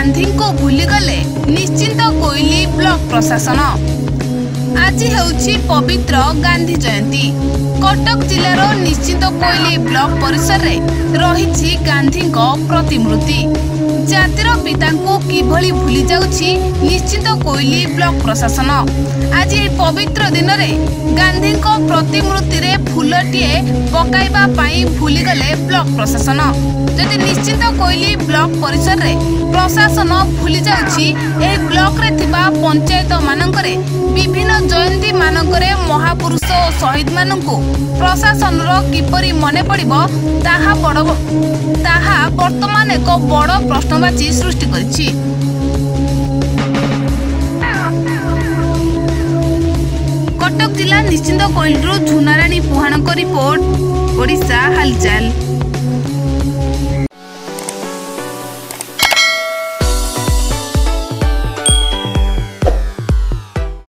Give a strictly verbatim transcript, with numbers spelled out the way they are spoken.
गांधी को भूलीगले निश्चिंत कोइली ब्लॉक प्रशासन। आज हेउछि पवित्र गांधी जयंती। कटक जिलार निश्चिंत कोइली ब्लॉक परिसर रे रहिछि गांधी प्रतिमूर्ति। जातिर पिता को किभली भूली जाउछि निश्चिंत कोइली ब्लॉक प्रशासन। आज ए पवित्र दिन रे गांधी प्रतिमूर्ति रे फूलटीए पकाइबा पाई भूलीगले ब्लॉक प्रशासन। जदि निश्चिंत कोइली ब्लॉक परिसर रे प्रशासन भूली जाउछि ए ब्लॉक रे थिबा पंचायत मानकरे विभिन्न जयंती मानकरे महापुरुष और शहीद मानकु प्रशासन रो किपरि मने पड़िबो ताहा बड़ ताहा वर्तमान एक बड़ प्रश्नवाची सृष्टि करिछि। कटक जिला निश्चिंत कोइलरु झुनाराणी पुहाणक रिपोर्ट, ओडिशा हालचाल।